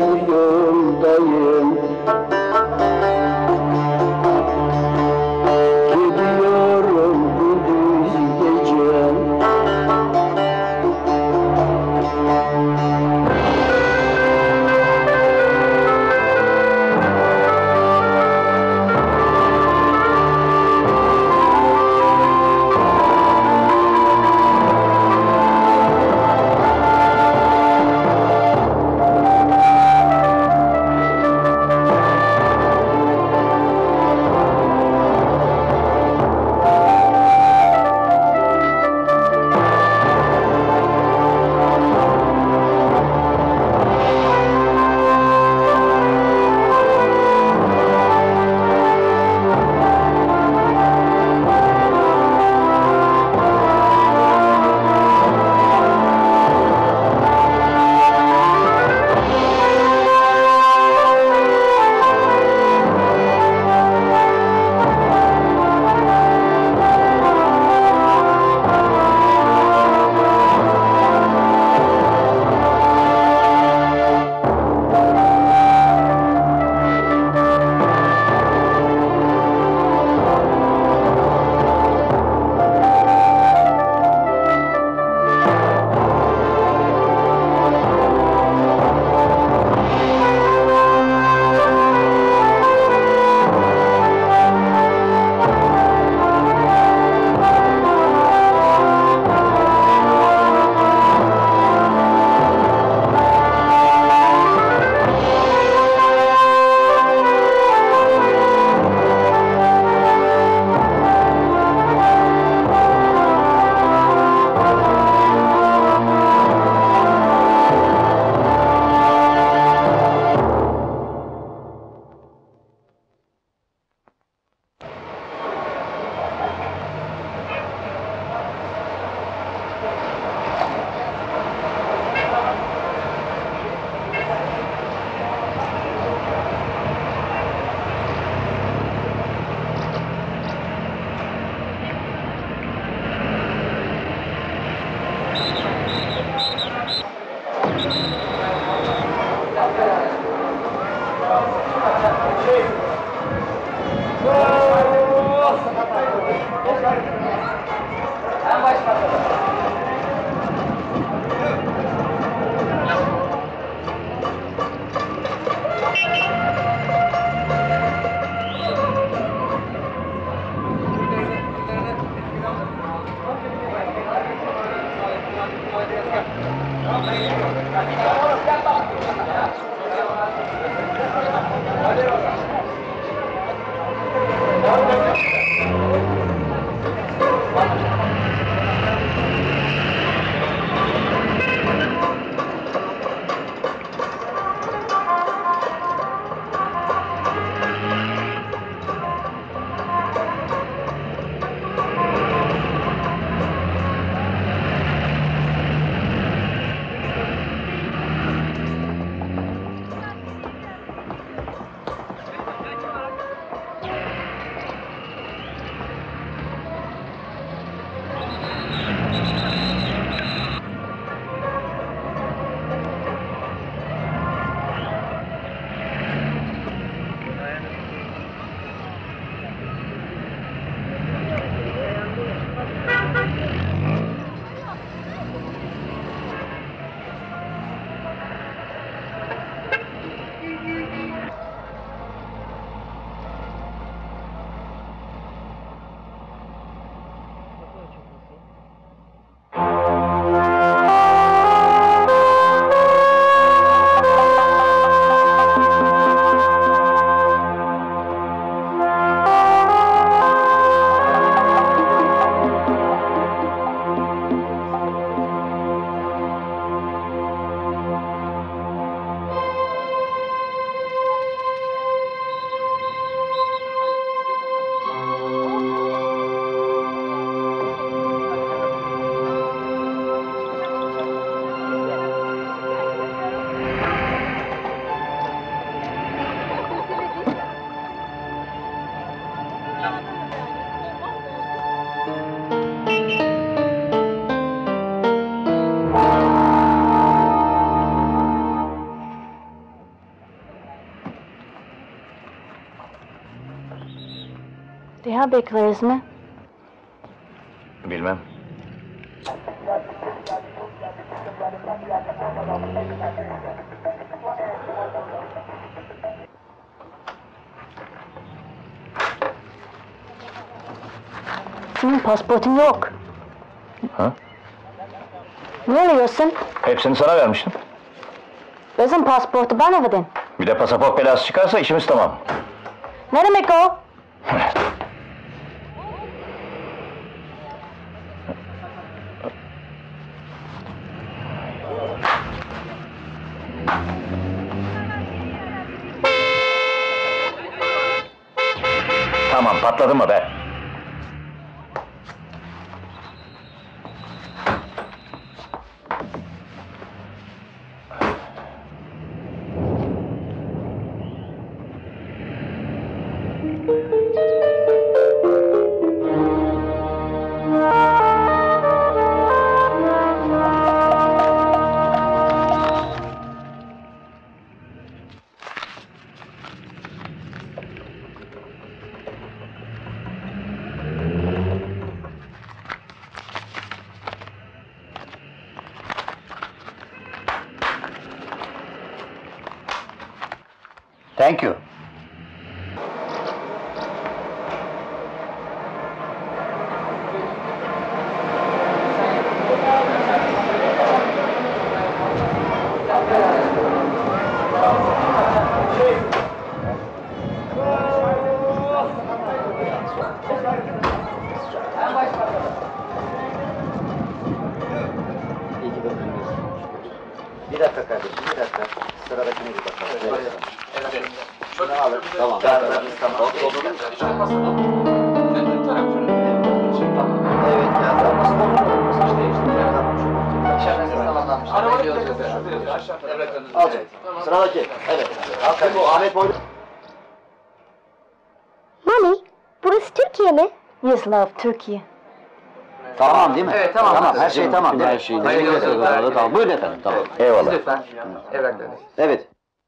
bu yoldayım. Gidiyorum gündüz gece. Daha bekleriz mi? Bilmem. Senin pasportun yok. Ha? Ne oluyorsun? Hepsini sana vermiştim. Bizim pasportu bana verdin. Bir de pasaport belası çıkarsa işimiz tamam. Ne demek o? Tamam, patladın mı be? Thank you. Bir dakika kardeşim, bir dakika. Sıradakine bir bakalım. Evet. Şunu alın. Tamam. Tamam. Evet ya, tamam. Sıradaki. Evet. Bu Ahmet Boylu. Mami, burası Türkiye mi? Yes, love, Türkiye. Tamam değil mi? Evet, tamam. Tamam, her şey tamam değil mi? Her şey. Teşekkür ederim. Tamam, buyurun efendim, tamam. Eyvallah. Lütfen. Evraklarınız. Evet.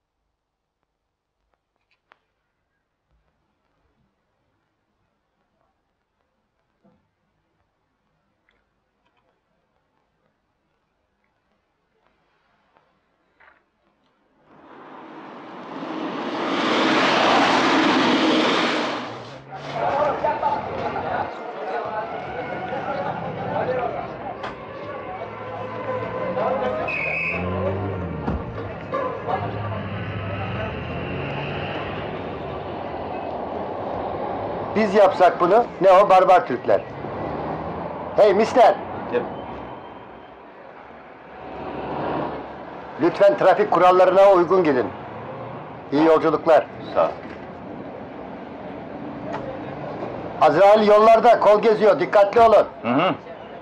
Biz yapsak bunu, ne o barbar Türkler. Hey mister! Lütfen trafik kurallarına uygun gidin. İyi yolculuklar. Sağ ol. Azrail yollarda, kol geziyor, dikkatli olun. Hı hı.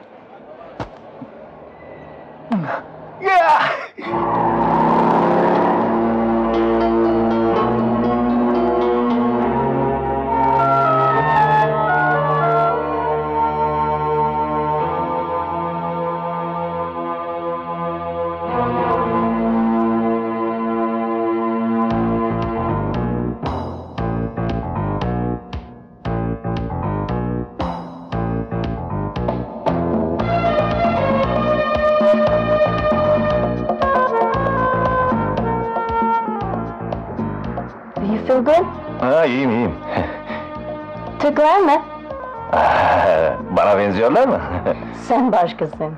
Do you feel good? Ha, iyiyim. Türkler mi? Bana benziyorlar mı? Sen başkasın.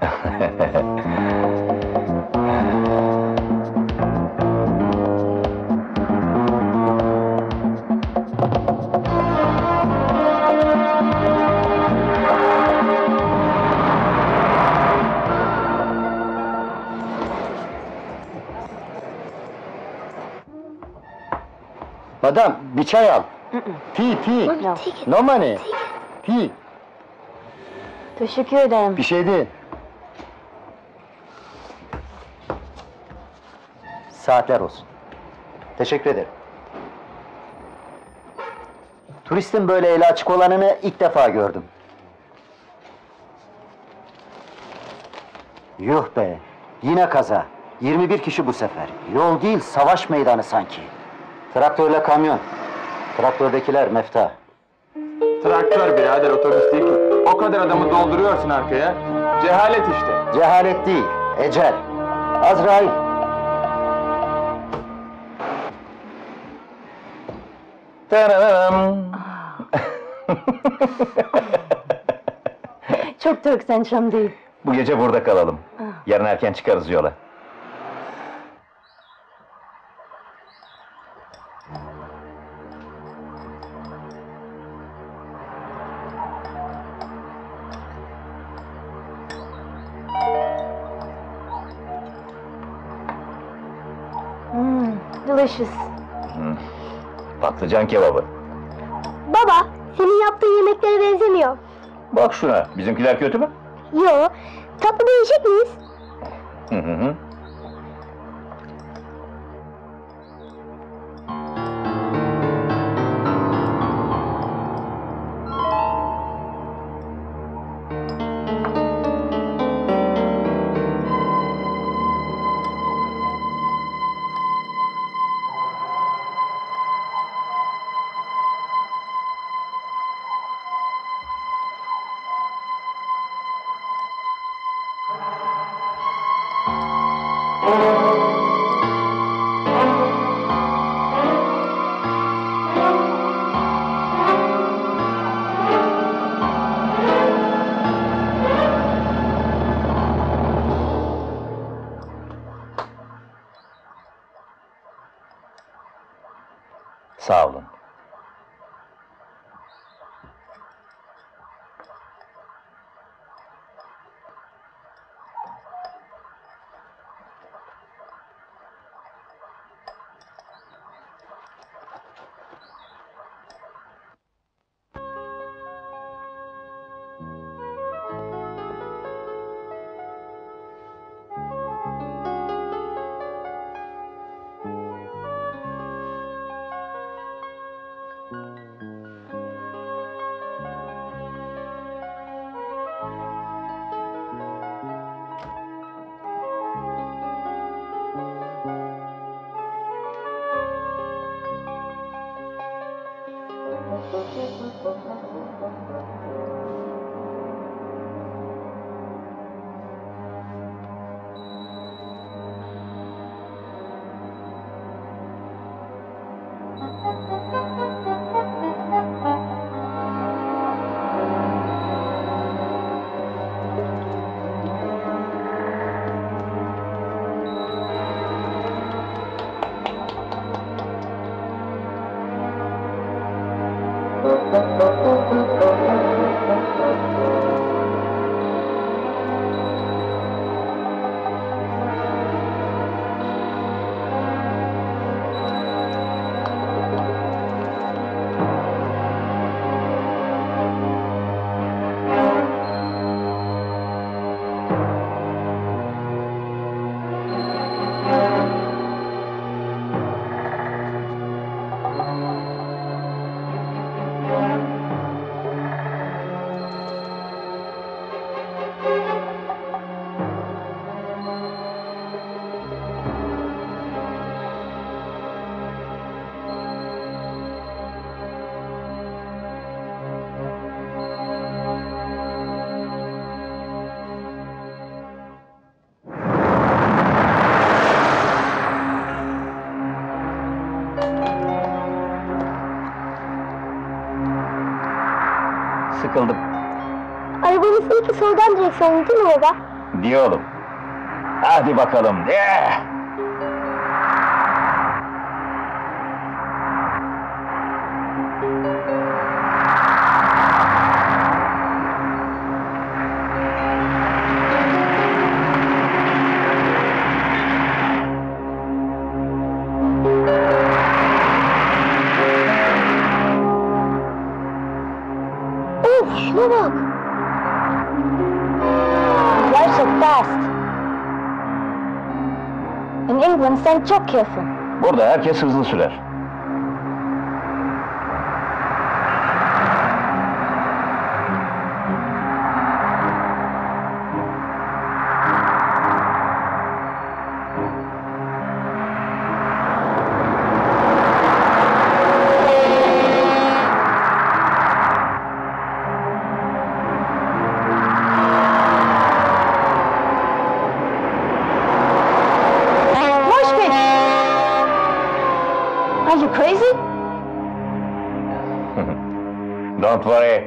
Madam, bir çay al. Tea. No. No money. Tea. Teşekkür ederim. Bir şey değil. Saatler olsun. Teşekkür ederim. Turistin böyle eli açık olanını ilk defa gördüm. Yuh be! Yine kaza. 21 kişi bu sefer. Yol değil, savaş meydanı sanki. Traktörle kamyon. Traktördekiler mefta. Traktör birader, otobüs değil ki. O kadar adamı dolduruyorsun arkaya. Cehalet işte. Cehalet değil, ecel. Azrail. Tadam! Çok Türk değil. Bu gece burada kalalım. Yarın erken çıkarız yola. Delicious. Patlıcan kebabı. Baba, senin yaptığın yemeklere benzemiyor. Bak şuna, bizimkiler kötü mü? Yo, tatlı yiyecek miyiz? Hı hı. Sağ olun. Sıkıldım. Arabamız iyi ki soldan direksiyonlu değil mi baba? Diye oğlum. Hadi bakalım. Şuna bak. You're so fast. In England sen çok careful. Burada herkes hızlı sürer. crazy? Don't worry.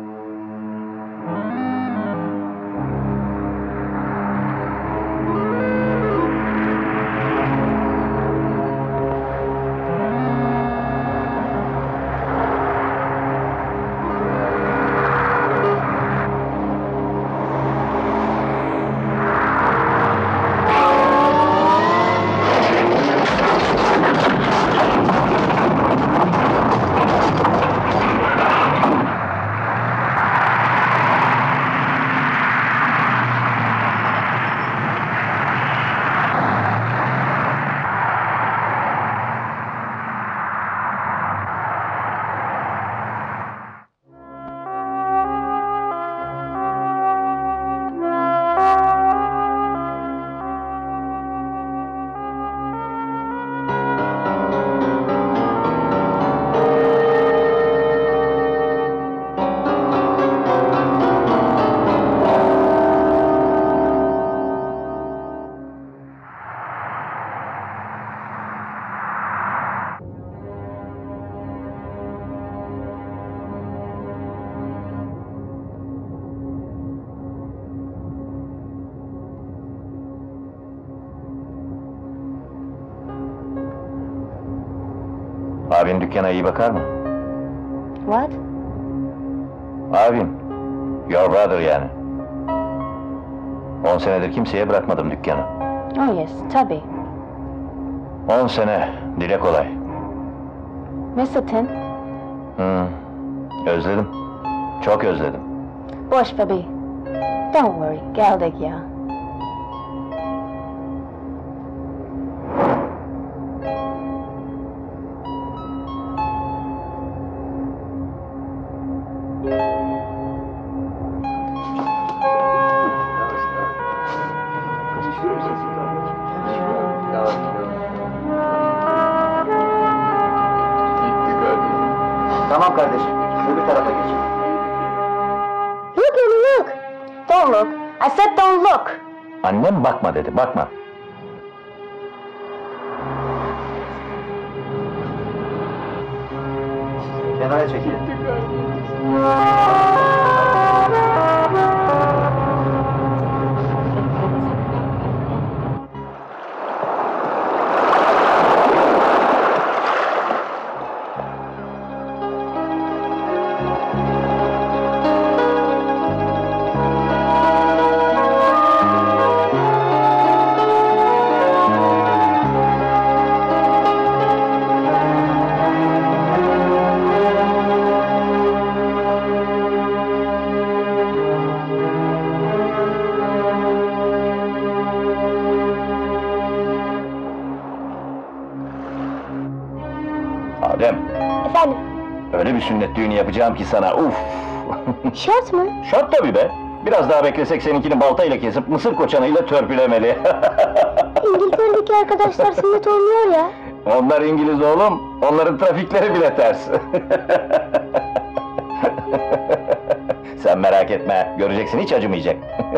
Abin dükkana iyi bakar mı? What? Abin. Your brother yani. 10 senedir kimseye bırakmadım dükkanı. Oh yes, tabii. 10 sene, dile kolay. Mr. Tin, Özledim. Çok özledim. boş ver bir. Don't worry, geldik ya. Tamam kardeşim, öbür tarafa geçin. Look, Amy, look! Don't look. I said don't look. Annem bakma dedi, bakma. Kenara çekilin. Adem, Efendim, öyle bir sünnet düğünü yapacağım ki sana, uf! şart mı? Şart tabii be! Biraz daha beklesek seninkini baltayla kesip mısır koçanıyla törpülemeli. İngiltere'deki arkadaşlar sünnet olmuyor ya. Onlar İngiliz oğlum, onların trafikleri bile ters. Sen merak etme, göreceksin hiç acımayacak.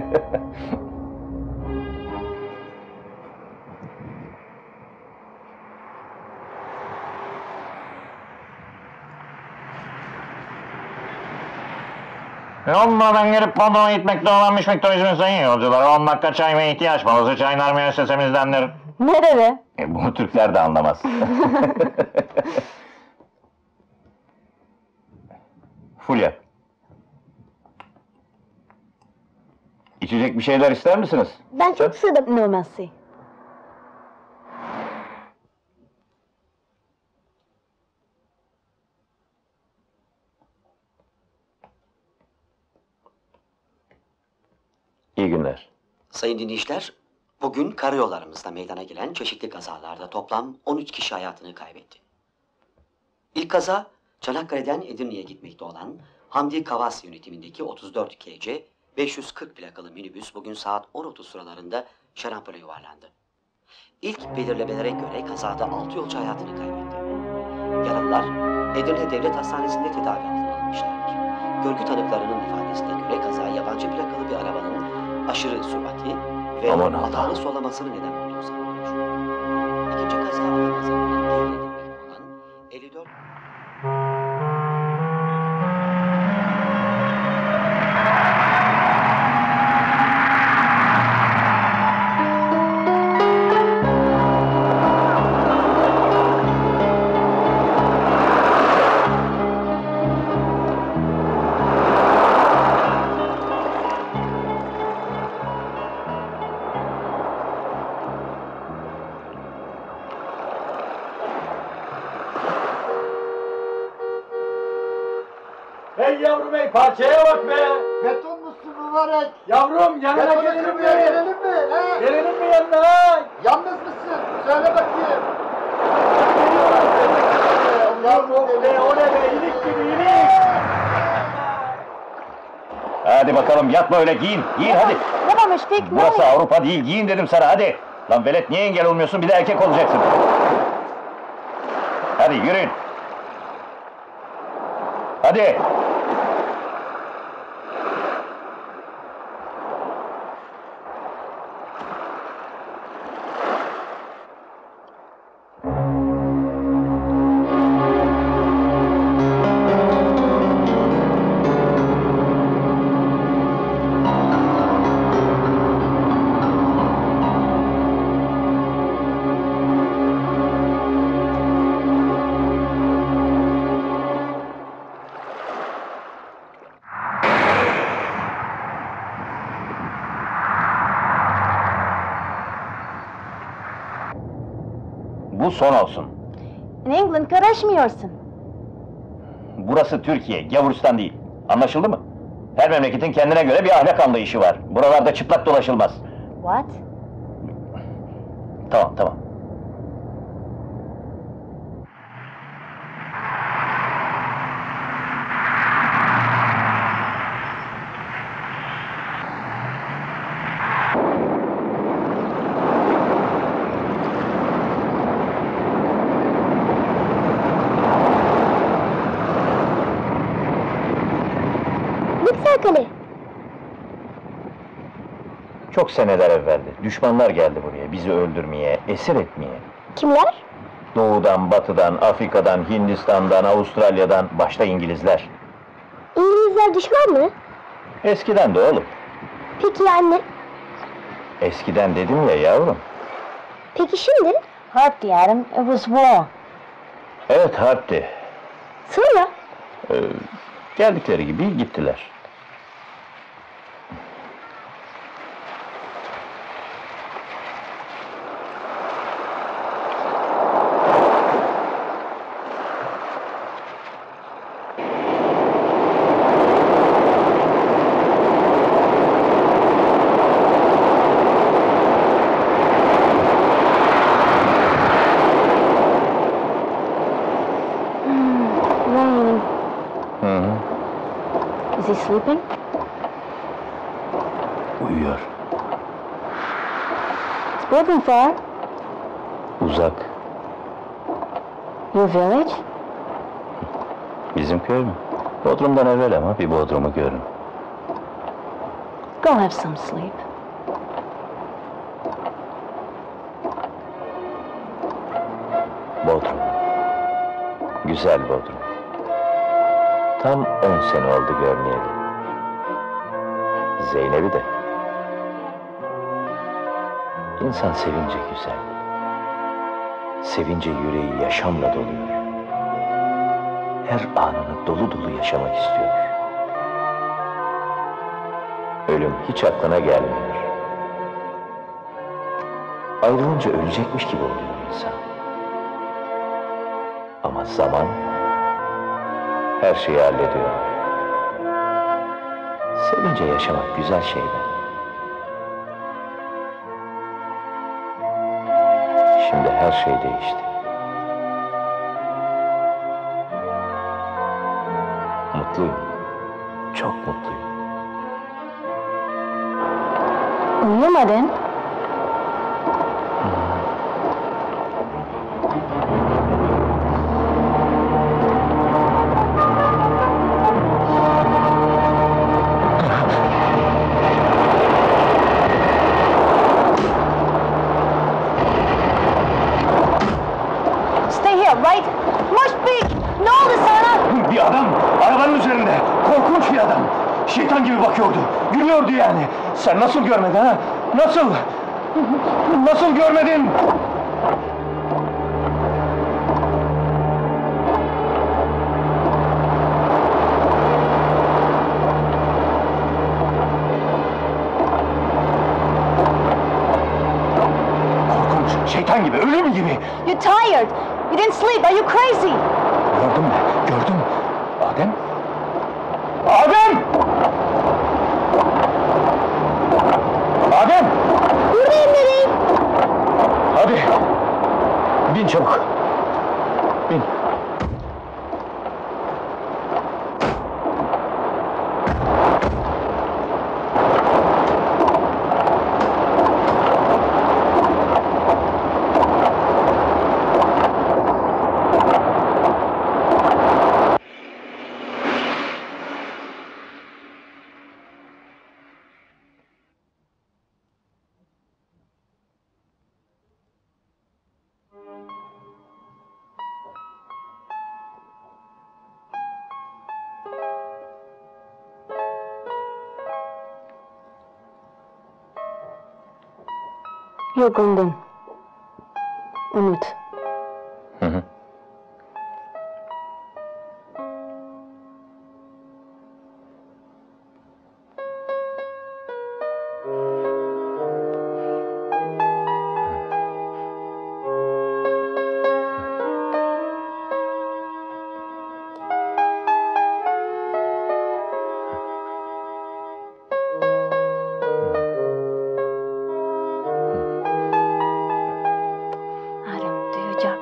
Londra'dan gelip Bodrum'a gitmekte olan Mişmek'te sayın yolcular, 10 dakika çay ve ihtiyaç molası çaylar müessesemizdendir. Nerede? Bunu Türkler de anlamaz. Fulya. İçecek bir şeyler ister misiniz? Ben çok susadım. No mercy. İyi günler. Sayın dinleyiciler, bugün karayollarımızda meydana gelen çeşitli kazalarda toplam 13 kişi hayatını kaybetti. İlk kaza, Çanakkale'den Edirne'ye gitmekte olan Hamdi Kavas yönetimindeki 34 KC 540 plakalı minibüs bugün saat 10.30 sıralarında şarampole yuvarlandı. İlk belirlemelere göre kazada 6 yolcu hayatını kaybetti. Yaralılar Edirne Devlet Hastanesi'nde tedavi altına alınmışlardır. Görgü tanıklarının ifadesine göre kaza yabancı plakalı bir arabanın aşırı sürati ve Aman Allah. hatalı solamasının neden olduğu sanılıyor. İkinci kaza Adana pazarından devredilmekte olan Hey yavrum hey, parçaya bak be! Beton musun mübarek? Yavrum yanına Betonu gelelim kırmaya mi? gelelim mi? He? Gelelim mi yanına? Yalnız mısın? Söyle bakayım. Yavrum be, o ne be, iyilik gibi iyilik! Hadi bakalım yatma öyle, giyin, giyin hadi. Baba Müşfik, ne Burası oluyor? Avrupa değil, giyin dedim sana hadi. Lan velet niye engel olmuyorsun, bir de erkek olacaksın. Hadi yürüyün. Hadi. Bu son olsun. In England karışmıyorsun. Burası Türkiye, Gavurustan değil. Anlaşıldı mı? Her memleketin kendine göre bir ahlak anlayışı var. Buralarda çıplak dolaşılmaz. What? Tamam, tamam. Ne güzel kale. Çok seneler evveldi. Düşmanlar geldi buraya, bizi öldürmeye, esir etmeye. Kimler? Doğudan, batıdan, Afrika'dan, Hindistan'dan, Avustralya'dan, başta İngilizler. İngilizler düşman mı? Eskiden de oğlum. Peki anne? Eskiden dedim ya yavrum. Peki şimdi? Harp diyelim, it was war. Evet, harpti. Sonra? Geldikleri gibi gittiler. Rain. Hı hı. Is he sleeping? Uyuyor. Is Bodrum far? Uzak. Your village? Bizim köy mü? Bodrum'dan evvel ama bir Bodrum'u görün. Go have some sleep. Bodrum. Güzel Bodrum. Tam 10 sene oldu görmeyeli. Zeynep'i de. İnsan sevince güzel. Sevince yüreği yaşamla doluyor. Her anını dolu dolu yaşamak istiyor. Ölüm hiç aklına gelmiyor. Ayrılınca ölecekmiş gibi oluyor insan. Ama zaman her şeyi hallediyor. Sevince yaşamak güzel şeyler. Şimdi her şey değişti. Mutluyum. Çok mutluyum. Uyumadın? Stay here, right? Müşfik! Ne oldu sana? Bir adam, arabanın üzerinde. Korkunç bir adam. Şeytan gibi bakıyordu. Gülüyordu yani. Sen nasıl görmedin ha? Nasıl? Nasıl görmedin? Korkunç, şeytan gibi, ölüm gibi. You're tired. You didn't sleep. Are you crazy? Gördüm. Adem? Bin çabuk. Bin. Yokundun. Unut. Hı hı. Adem duyacak.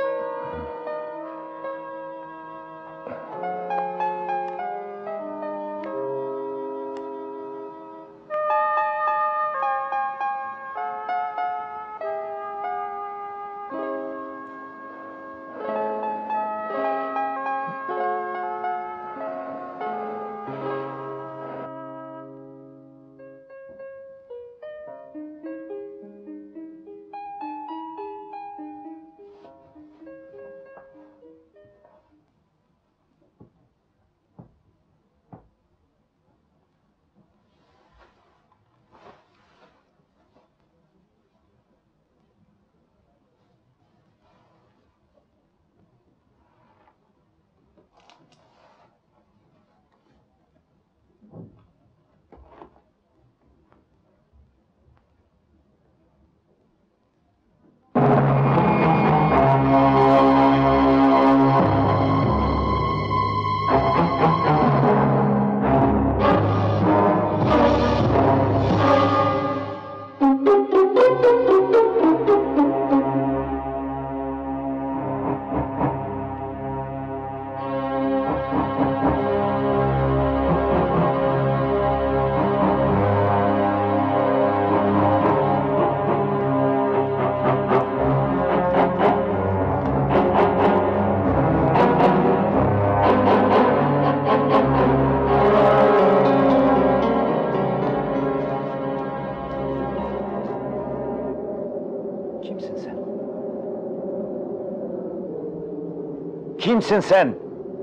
Kimsin sen? Kimsin sen?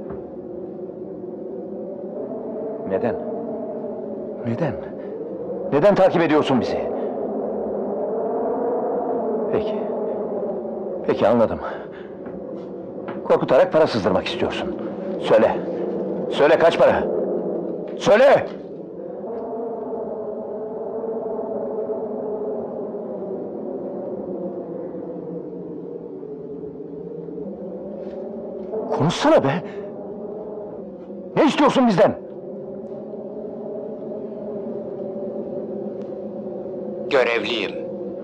Neden? Neden? Neden takip ediyorsun bizi? Peki. Peki anladım. Korkutarak para sızdırmak istiyorsun. Söyle. Söyle kaç para? Söyle! Konuşsana be! Ne istiyorsun bizden? Görevliyim.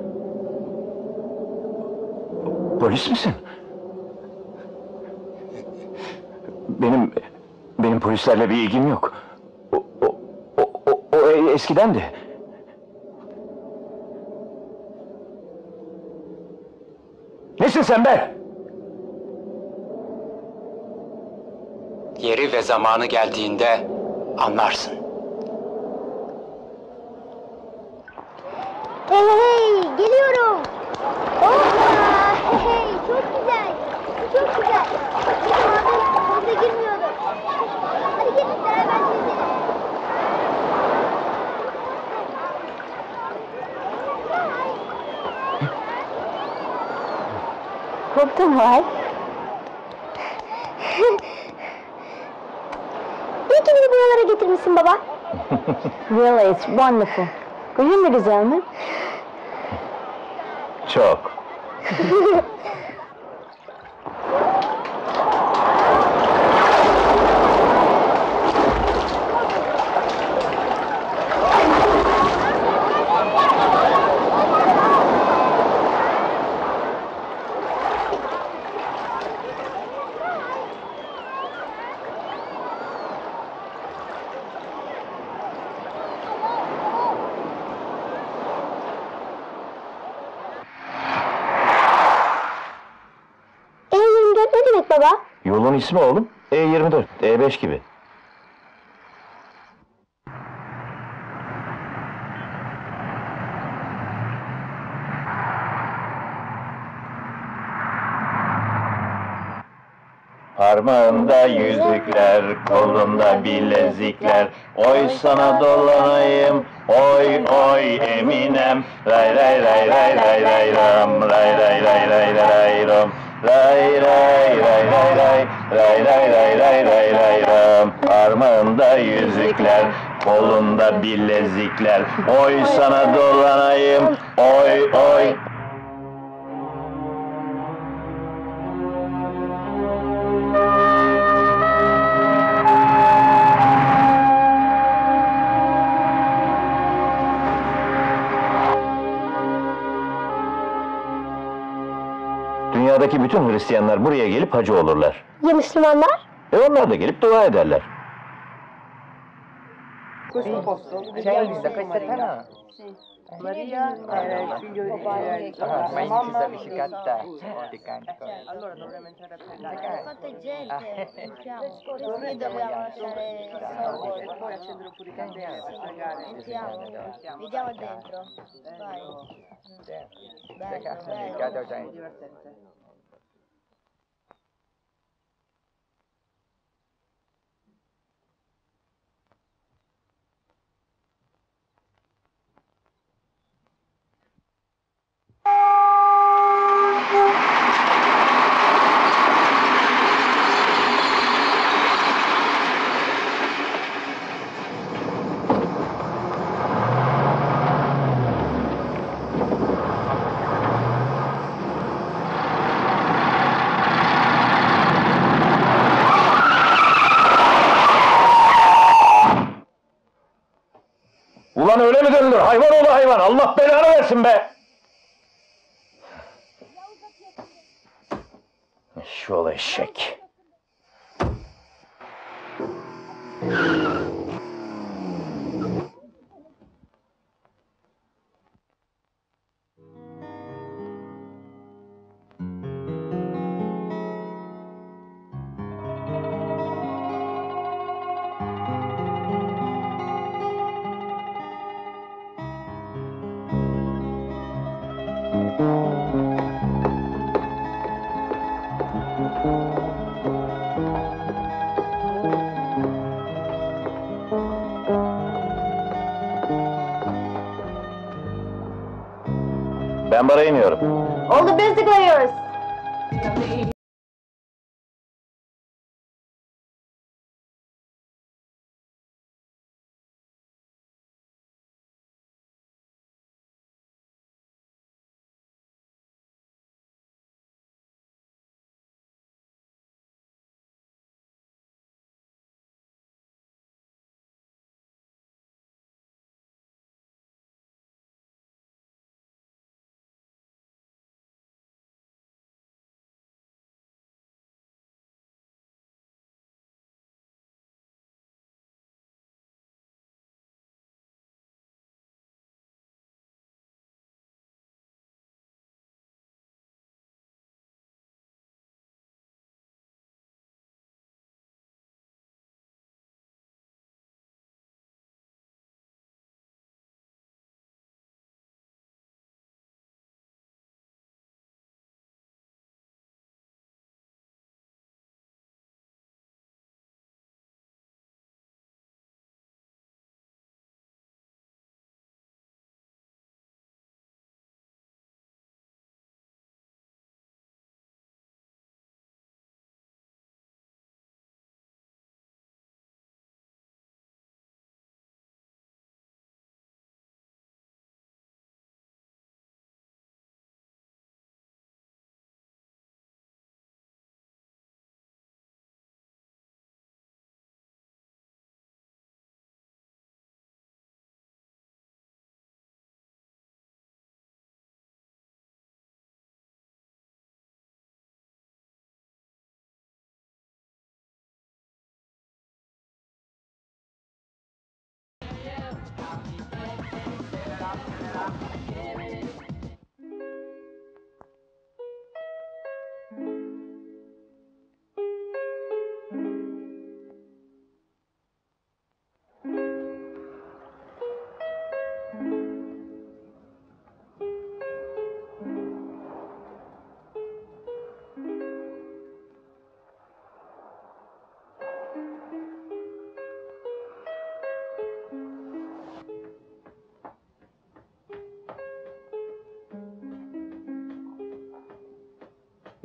Polis misin? Benim polislerle bir ilgim yok. O eskidendi. Nesin sen be? Yeri ve zamanı geldiğinde anlarsın. Hey hey geliyorum. Hoppa hey çok güzel. Bu çok güzel. Zamanında havuza girmiyordum. Hadi gelin beraber gezelim. Korktun mu ay? İyi ki beni buralara getirmişsin baba. Really, it's wonderful. Köyün de güzel mi? Çok. baba? Yolun ismi oğlum, E24, E5 gibi. Parmağında yüzükler, kolunda bilezikler. Oy sana dolanayım, oy oy Eminem. Ray ray ray ray ray ray ram, ray ray ray ray ray ram. Ray ray ray ray ray, ray ray ray ray ray ray ram. Parmağında yüzükler, kolunda bilezikler. Oy sana dolanayım, oy oy. Dünyadaki bütün Hristiyanlar buraya gelip hacı olurlar. Ya Müslümanlar? Onlar da gelip dua ederler. C'è questa tana. Maria era il figlio di ma in chiesa vicicata di canto. Allora dovremmo entrare a prendere. Quanta gente! Noi dobbiamo lasciare Poi accendere pure i candeli per pregare. Vediamo dentro. Vai. Bello, bello. Divertente. Ulan öyle mi dönülür? Hayvan oğlu hayvan! Allah belanı versin be! Şu eşek! Ben bara iniyorum. Oldu, biz tıklıyoruz.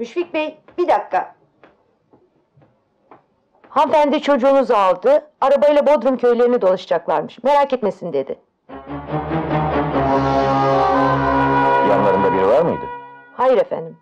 Müşfik Bey, bir dakika. Hanımefendi çocuğunuzu aldı, arabayla Bodrum köylerini dolaşacaklarmış. Merak etmesin dedi. Yanlarında biri var mıydı? Hayır efendim.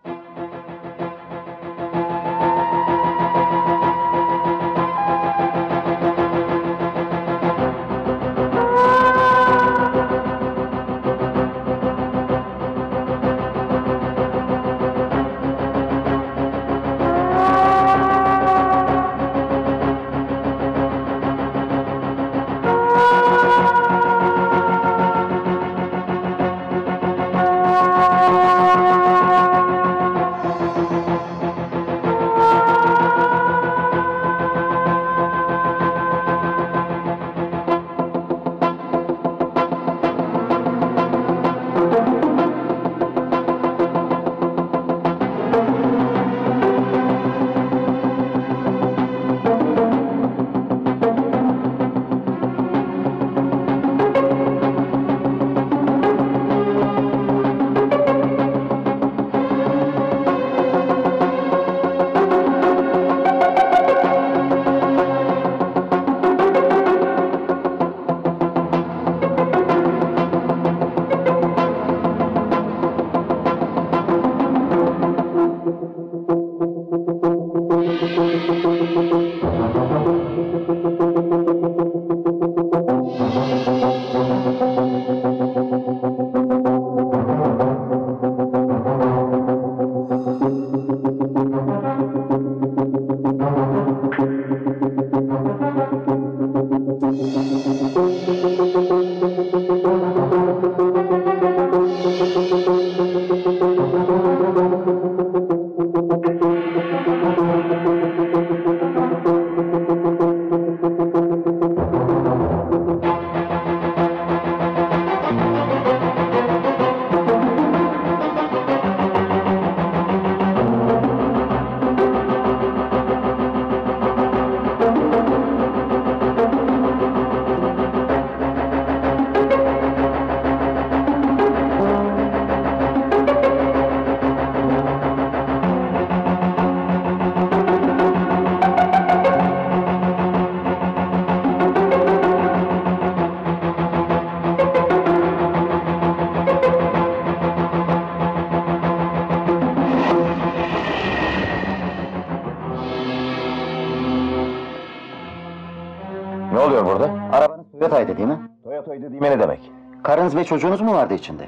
Ne oluyor burada? Arabanız Toyota'ydı değil mi? Toyota'ydı dediğime ne demek? Karınız ve çocuğunuz mu vardı içinde?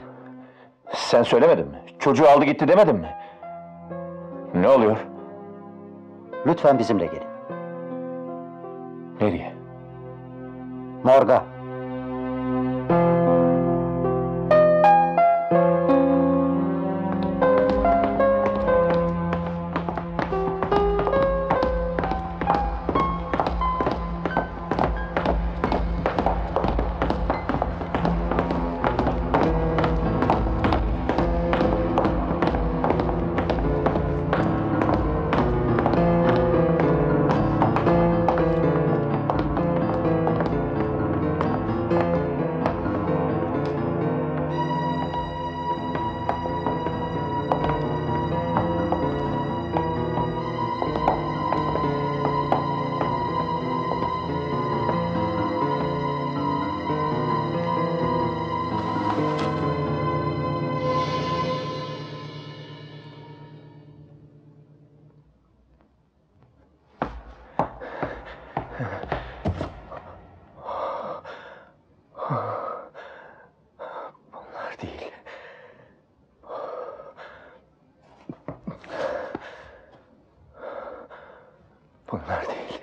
Sen söylemedin mi? Çocuğu aldı gitti demedin mi? Ne oluyor? Lütfen bizimle gelin. Nereye? Morga. Bunlar değil. Bunlar değil.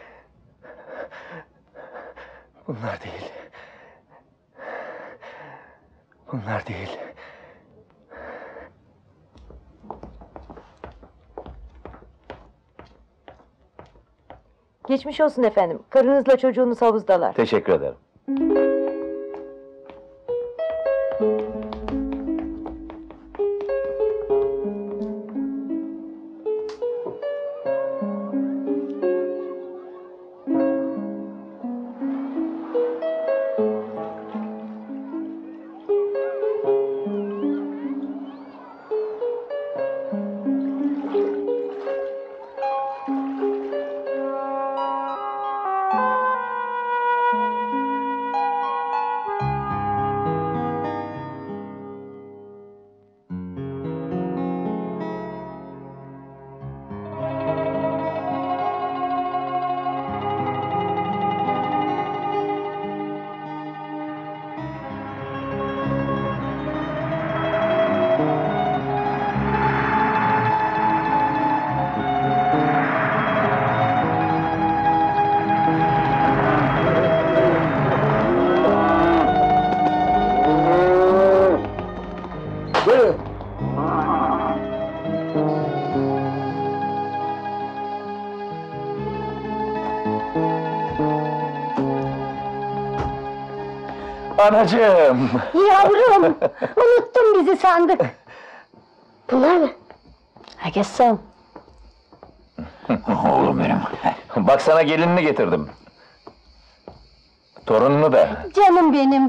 Bunlar değil. Bunlar değil. Geçmiş olsun efendim. Karınızla çocuğunuz havuzdalar. Teşekkür ederim. Buyurun. Anacığım! Yavrum, unuttun bizi sandık. Bunlar mı? Herkes son. Oğlum benim. Bak sana gelinini getirdim. Torununu da. Canım benim.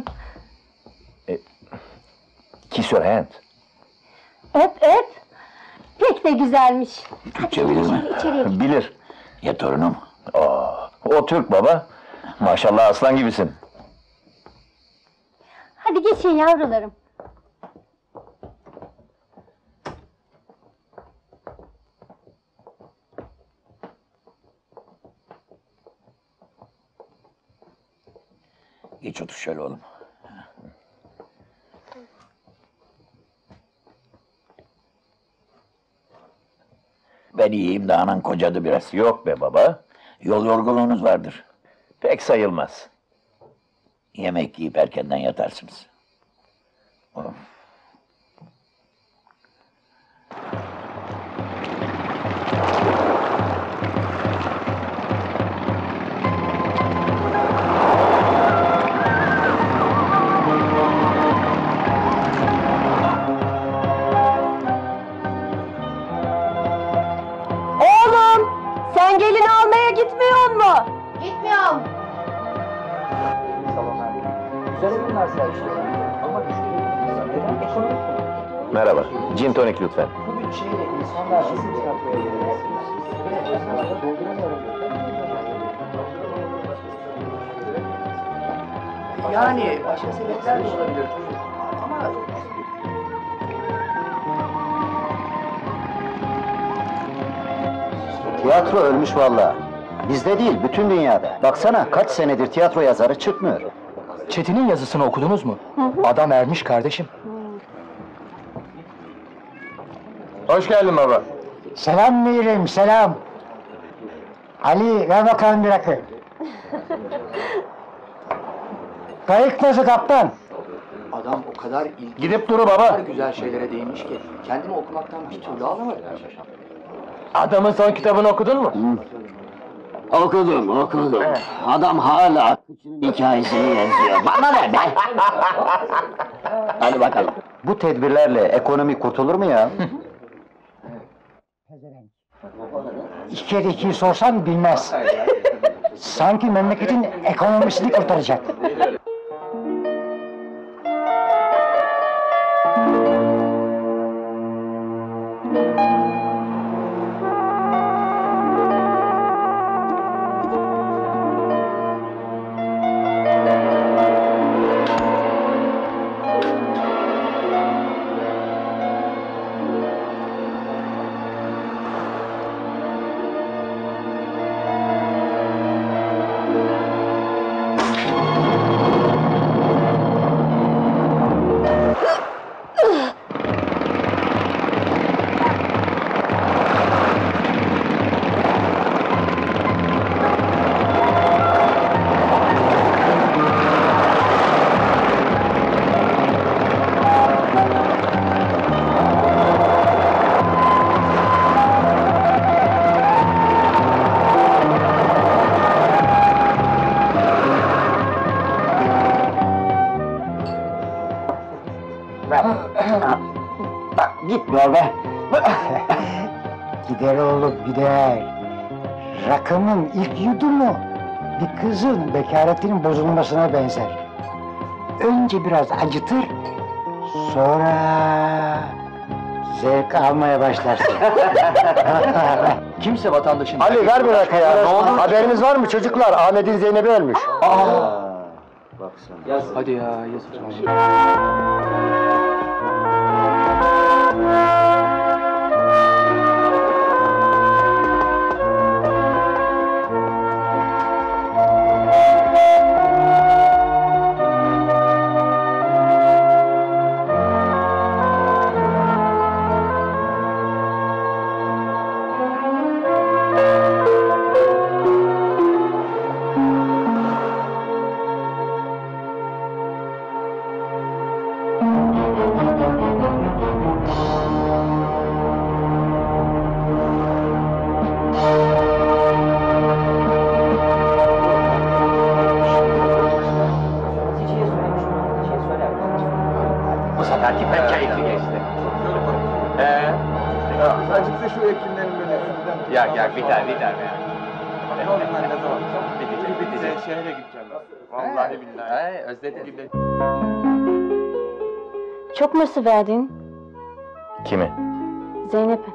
Kiss your hand. Öp öp. Pek de güzelmiş. Türkçe bilir mi? İçeriye git. Bilir. Ya torunum? O Türk baba. Maşallah aslan gibisin. Hadi geçin yavrularım. Geç otur şöyle oğlum. Ben iyiyim de anan kocadı biraz. Yok be baba. Yol yorgunluğunuz vardır. Pek sayılmaz. Yemek yiyip erkenden yatarsınız. Of. Oğlum, sen gelin almaya gitmiyor mu? Gitmiyorum. Merhaba. Gin tonic lütfen. Yani başka sebepler de olabilir. Ama Tiyatro ölmüş vallahi. Bizde değil, bütün dünyada. Baksana kaç senedir tiyatro yazarı çıkmıyor. Çetin'in yazısını okudunuz mu? Adam ermiş kardeşim. Hoş geldin baba. Selam Mirim, selam. Ali, ver bakalım bir rakı. Kayık nasıl kaptan? Adam o kadar ilginç, Gidip duru o kadar baba. güzel şeylere değinmiş ki kendimi okumaktan bir türlü alamadım. Adamın son kitabını okudun mu? Okudum. Adam hala Akıcı'nın hikayesini yazıyor. Bana ne be? Hadi bakalım. Bu tedbirlerle ekonomi kurtulur mu ya? İki kere ikiyi sorsan bilmez. Sanki memleketin ekonomisini kurtaracak. Gitmiyor be. Gider oğlum gider. Rakımın ilk yudumu bir kızın bekaretinin bozulmasına benzer. Önce biraz acıtır, sonra zevk almaya başlarsın. Kimse vatandaşın... Ali ver bir rakı ya. Ne oldu? Haberiniz var mı çocuklar? Ahmet'in Zeynep'i ölmüş. Baksana. Hadi ya yazık. Pek keyifli geçti. Acıksa şu ekinlerin böyle üstünden... Yak, biter. Ne oldu ben ne zaman? Bitecek. Şehre gideceğim ben. Vallahi billahi. Özledim. Çok mırsı verdin Kimi? Zeynep'e.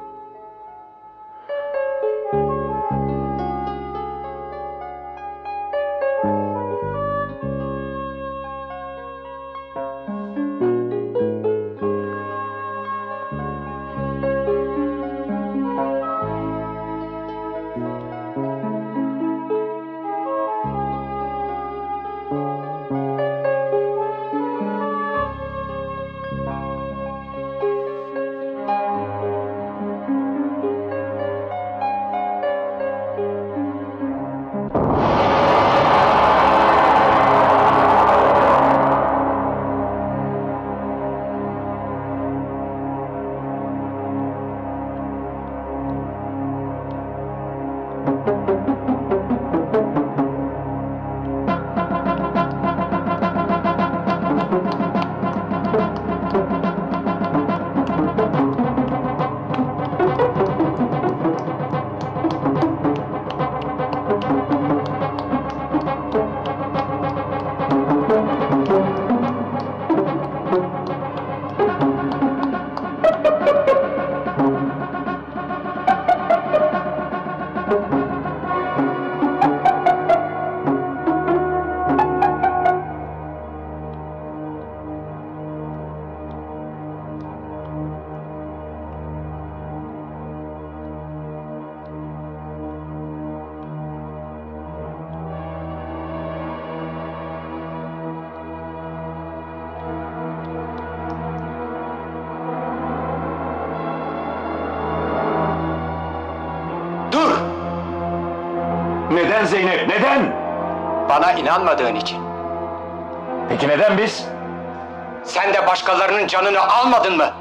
Neden Zeynep, neden? Bana inanmadığın için. Peki neden biz? Sen de başkalarının canını almadın mı?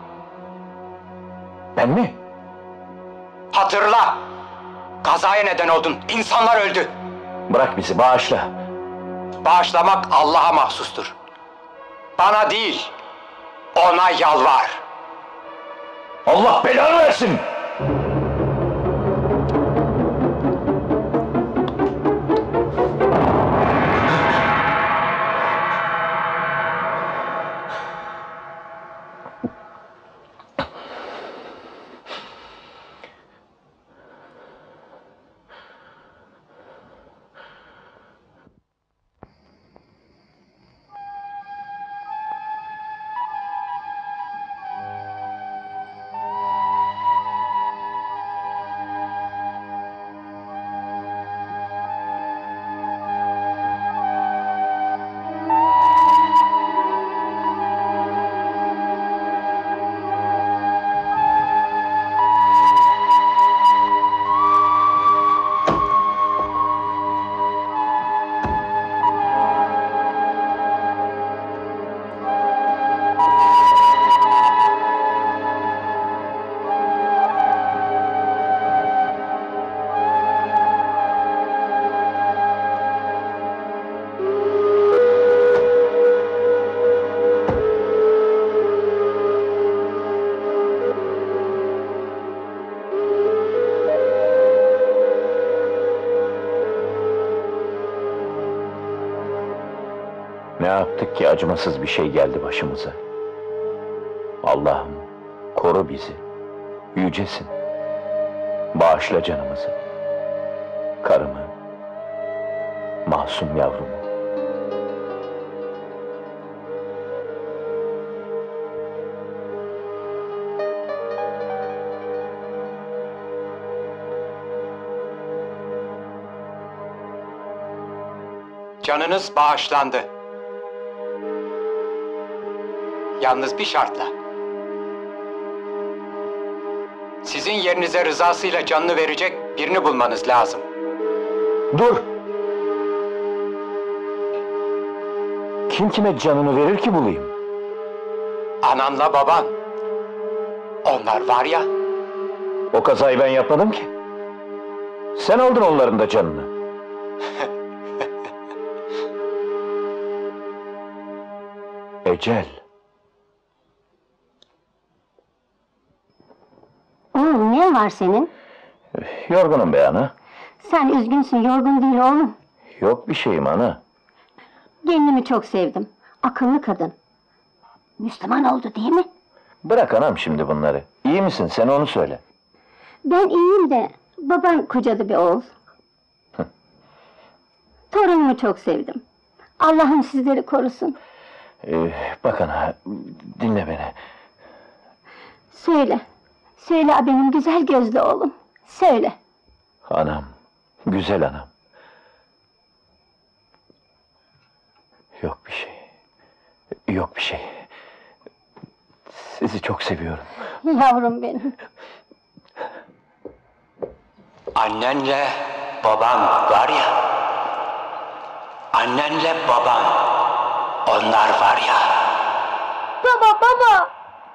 Ben mi? Hatırla! Kazaya neden oldun, insanlar öldü. Bırak bizi, bağışla. Bağışlamak Allah'a mahsustur. Bana değil, ona yalvar. Allah belanı versin! Ne yaptık ki acımasız bir şey geldi başımıza? Allah'ım koru bizi, yücesin. Bağışla canımızı, karımı, masum yavrumu. Canınız bağışlandı. Yalnız bir şartla. Sizin yerinize rızasıyla canını verecek birini bulmanız lazım. Dur! Kim kime canını verir ki bulayım? Ananla baban. Onlar var ya. O kazayı ben yapmadım ki. Sen aldın onların da canını. Ecel. var senin? Yorgunum be ana. Sen üzgünsün, yorgun değil oğlum. Yok bir şeyim ana. Gelinimi çok sevdim. Akıllı kadın. Müslüman oldu değil mi? Bırak anam şimdi bunları. İyi misin sen onu söyle. Ben iyiyim de baban kocadı bir oğul. Torunumu çok sevdim. Allah'ım sizleri korusun. Bak ana, dinle beni. Söyle. Söyle benim güzel gözlü oğlum. Söyle. Anam, güzel anam. Yok bir şey. Yok bir şey. Sizi çok seviyorum. Yavrum benim. Annenle babam var ya, annenle babam, onlar var ya. Baba, baba!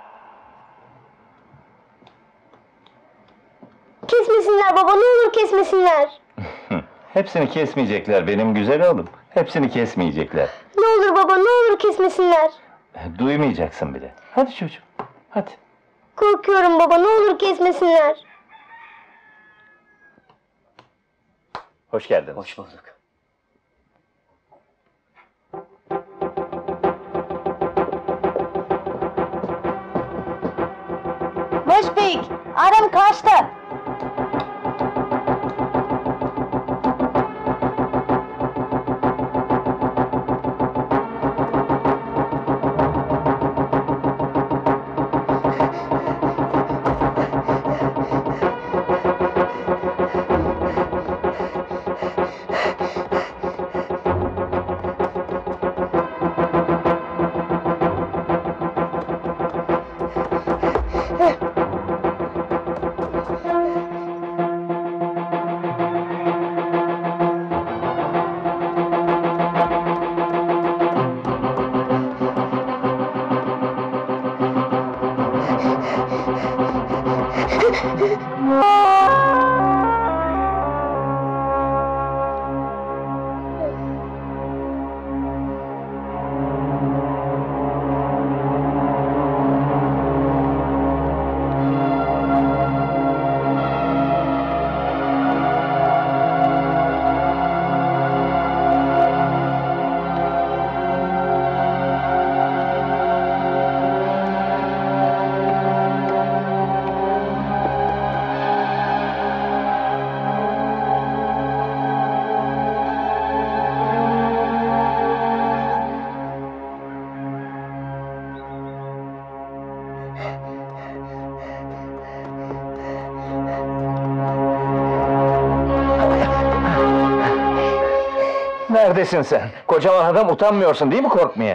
Kesmesinler baba, ne olur kesmesinler. Hepsini kesmeyecekler benim güzel oğlum. Hepsini kesmeyecekler. Ne olur baba, ne olur kesmesinler. Duymayacaksın bile. Hadi çocuğum, hadi. Korkuyorum baba, ne olur kesmesinler. Hoş geldin. Hoş bulduk. Mushfik, Adam kaçtı. Neredesin sen? Kocaman adam utanmıyorsun değil mi korkmaya?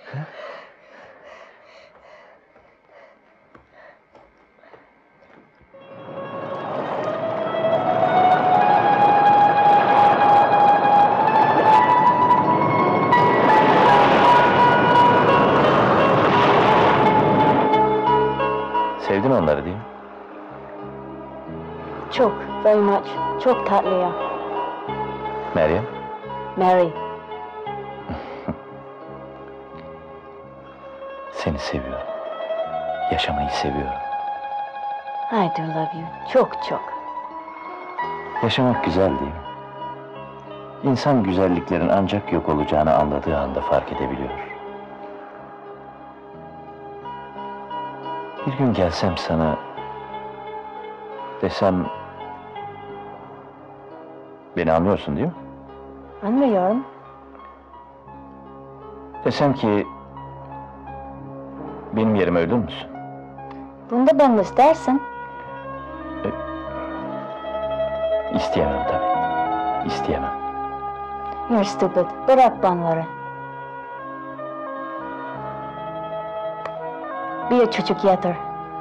Sevdin onları değil mi? Çok, very much. Çok tatlıya. Meryem? Mary. Seni seviyorum. Yaşamayı seviyorum. I do love you. Çok çok. Yaşamak güzel değil mi? İnsan güzelliklerin ancak yok olacağını anladığı anda fark edebiliyor. Bir gün gelsem sana, desem... Beni anlıyorsun değil mi? Anlıyorum. Desem ki... Benim yerime ölür müsün? Bunda ben mi istersin? İsteyemem tabii. İsteyemem. You're stupid. Bırak banları. Bir çocuk yeter.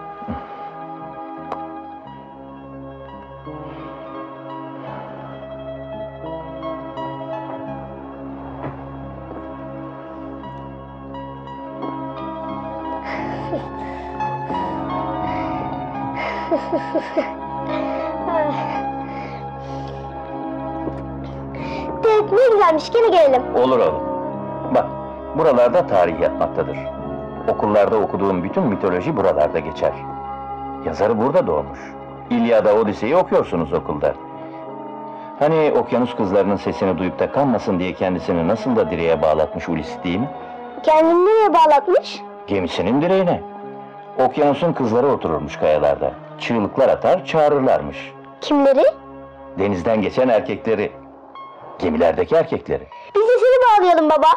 Evet, ne güzelmiş, gene gelelim. Olur oğlum. Bak, buralarda tarih yatmaktadır. Okullarda okuduğum bütün mitoloji buralarda geçer. Yazarı burada doğmuş. İlyada, Odise'yi okuyorsunuz okulda. Hani okyanus kızlarının sesini duyup da kanmasın diye kendisini nasıl da direğe bağlatmış Ulis değil mi? Kendini nereye bağlatmış? Gemisinin direğine. Okyanusun kızları otururmuş kayalarda. Çığlıklar atar, çağırırlarmış. Kimleri? Denizden geçen erkekleri. Gemilerdeki erkekleri. Biz de seni bağlayalım baba.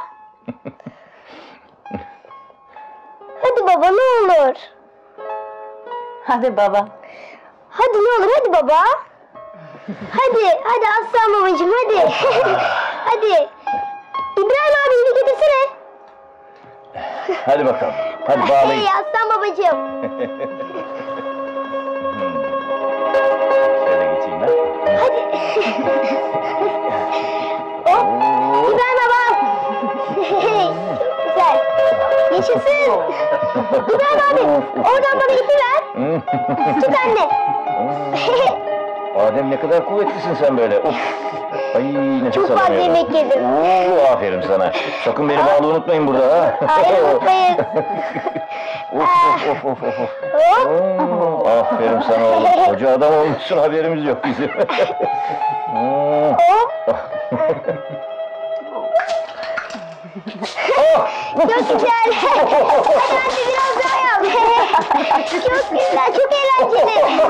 Hadi baba ne olur. Hadi baba. Hadi ne olur hadi baba. Hadi aslan babacığım hadi. Hadi. İbrahim abini getirsene. Hadi bakalım, hadi bağlayın. Hey aslan babacığım. Şöyle geçeyim ben. Hadi. Hop. İbrahim baba. Çok güzel. Yaşasın. İbrahim abi oradan bana itiver. Tut anne. Adem ne kadar kuvvetlisin sen böyle. Of. Ay nefes Çok fazla alamıyorum. yemek yedim. Oo, aferin sana. Sakın beni bağlı unutmayın burada ha. Hayır unutmayın. Of. Oo, aferin sana oğlum. Koca adam olmuşsun, haberimiz yok bizim. Çok güzel. Hadi biraz daha yap. Çok güzel, çok eğlenceli.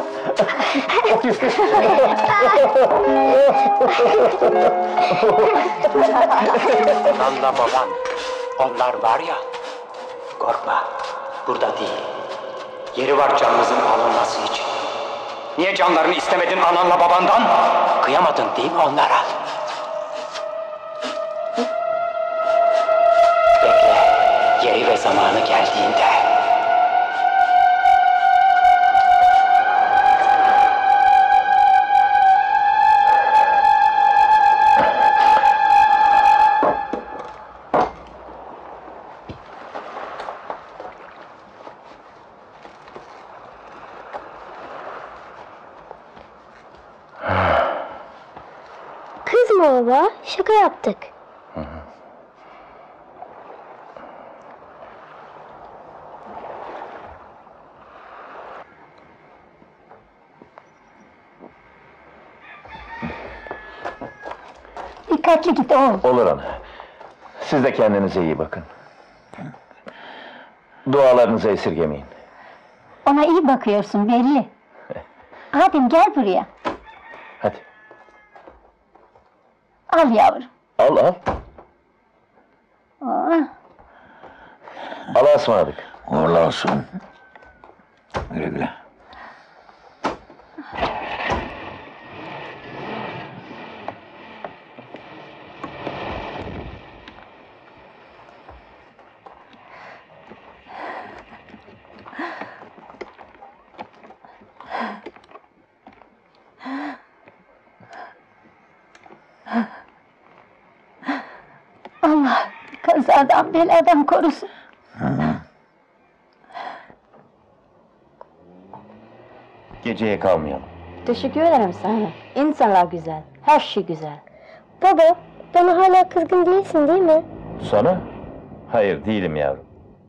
Nanla baban, onlar var ya, korkma, burada değil. Yeri var canınızın alınması için. Niye canlarını istemedin ananla babandan? Kıyamadın değil mi onlara? Bekle, yeri ve zamanı geldiğinde. Kızma baba, şaka yaptık. Dikkatli git oğul. Olur ana. Siz de kendinize iyi bakın. Dualarınızı esirgemeyin. Ona iyi bakıyorsun belli. Adem gel buraya. Hadi. Al yavrum. Al. Oh. Allah'a ısmarladık. Uğurlu olsun. Güle güle. Allah kazadan beladan korusun. Geceye kalmayalım. Teşekkür ederim sana. İnsanlar güzel, her şey güzel. Baba, bana hala kızgın değilsin değil mi? Sana? Hayır, değilim yavrum.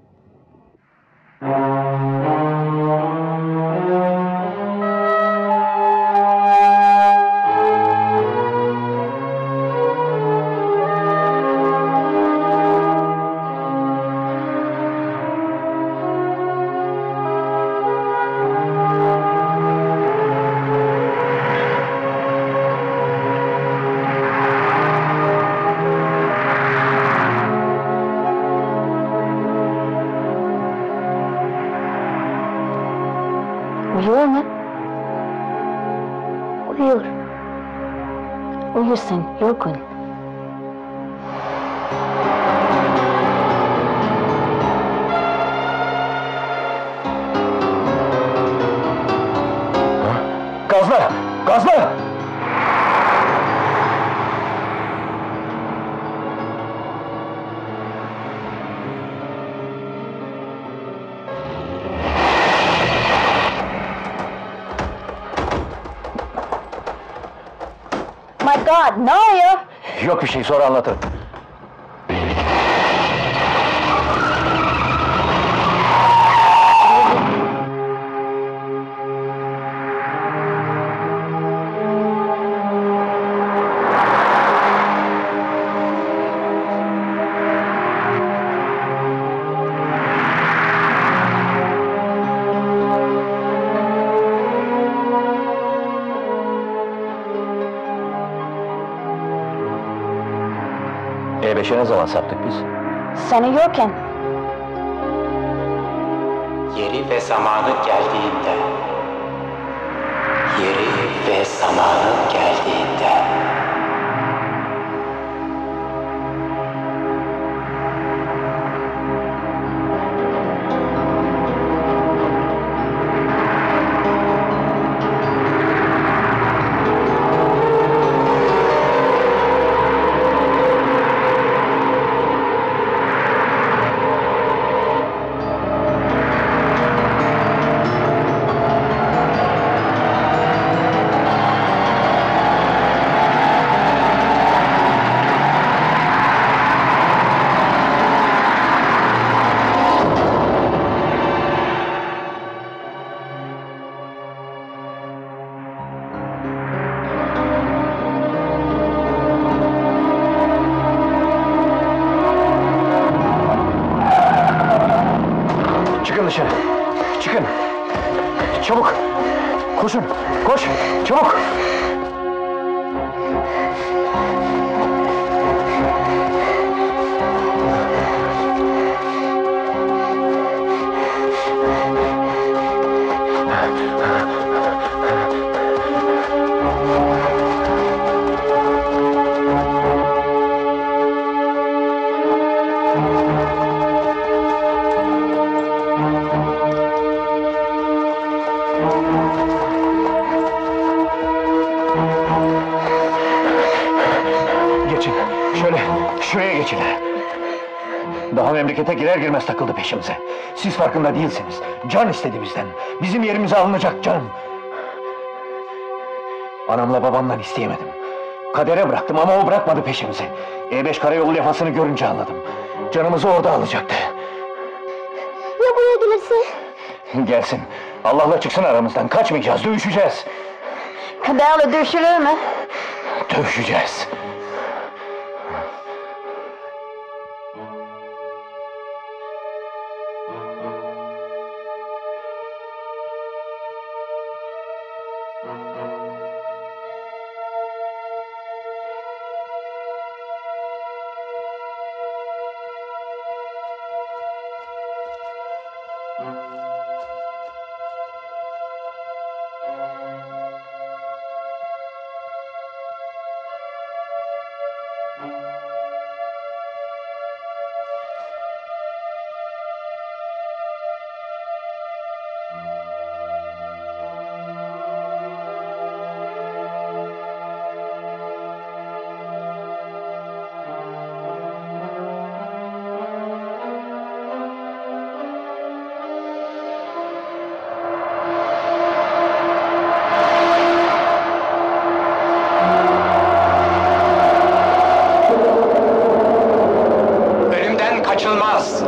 Uyuyor mu? Uyuyor. Uyursun, yorgun. Gazla! Gazla! My God, ne oluyor? Yok bir şey, sonra anlatırım. G5'e ne zaman saptık biz? Seni yokken. Yeri ve zamanı geldiğinde. Yeri ve zamanı geldiğinde. Çıkın dışarı. Çıkın. Çabuk. Koşun. Koş. Çabuk. Geçin. Şuraya geçin. Daha memlekete girer girmez takıldı peşimize. Siz farkında değilsiniz. Can istedi bizden. Bizim yerimize alınacak can. Anamla babamdan isteyemedim. Kadere bıraktım ama o bırakmadı peşimizi. E5 karayolu levhasını görünce anladım. Canımızı orada alacaktı. Ya buraya gelirse? Gelsin. Allah'la çıksın aramızdan. Kaçmayacağız, dövüşeceğiz. Kaderle dövüşülür mü? Dövüşeceğiz. Kaçılmaz.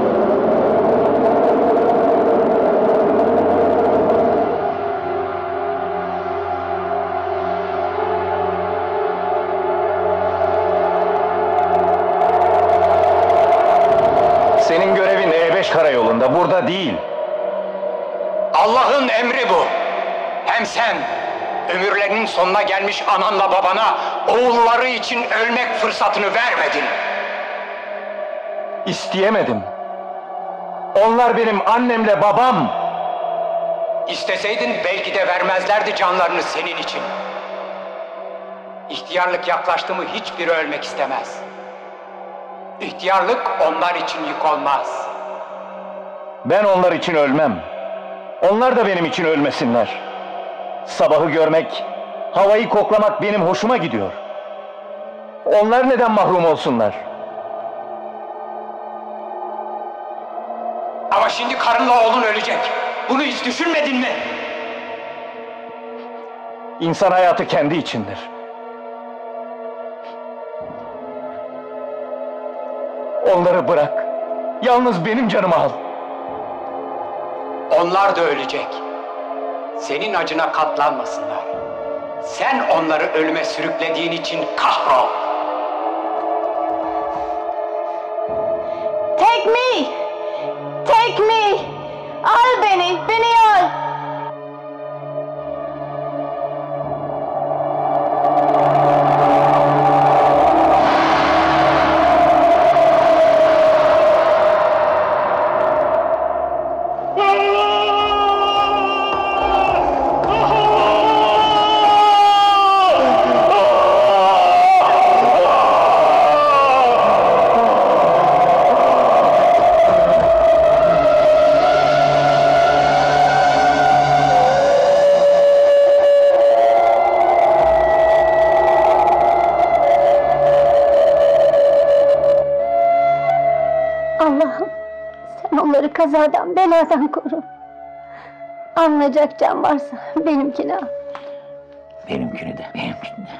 Senin görevin E5 karayolunda, burada değil. Allah'ın emri bu. Hem sen, ömürlerinin sonuna gelmiş ananla babana oğulları için ölmek fırsatını vermedin. İsteyemedim. Onlar benim annemle babam. İsteseydin belki de vermezlerdi canlarını senin için. İhtiyarlık yaklaştı mı hiçbiri ölmek istemez. İhtiyarlık onlar için yük olmaz. Ben onlar için ölmem. Onlar da benim için ölmesinler. Sabahı görmek, havayı koklamak benim hoşuma gidiyor. Onlar neden mahrum olsunlar? Ama şimdi karınla oğlun ölecek. Bunu hiç düşünmedin mi? İnsan hayatı kendi içindir. Onları bırak. Yalnız benim canımı al. Onlar da ölecek. Senin acına katlanmasınlar. Sen onları ölüme sürüklediğin için kahrol. Take me! Take me! Al beni! Beni al! kazadan, beladan koru. Anlayacak can varsa benimkini al. Benimkini de, benimkini de.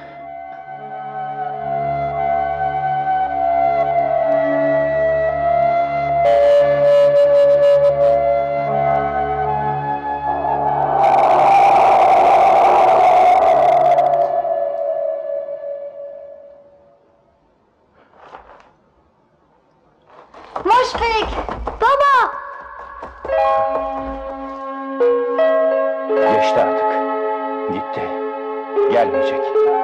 Muşfik! Baba! Geçti artık. Gitti. Gelmeyecek.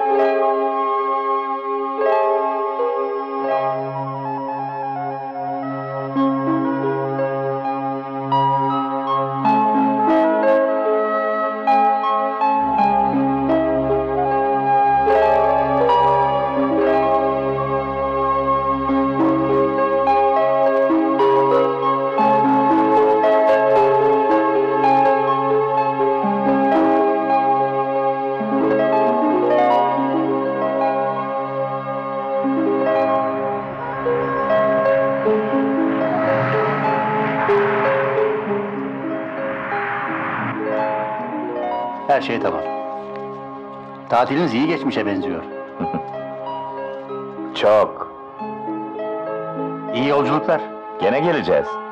Her şey tamam. Tatiliniz iyi geçmişe benziyor. Çok. İyi yolculuklar. Gene geleceğiz.